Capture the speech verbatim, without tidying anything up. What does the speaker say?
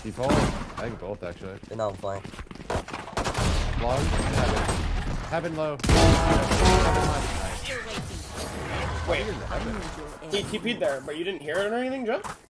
Default? I think both actually. No, I'm flying. Long? Heaven. Heaven low. Heaven left. Nice. Wait, he T P'd there, but you didn't hear it or anything, Joe?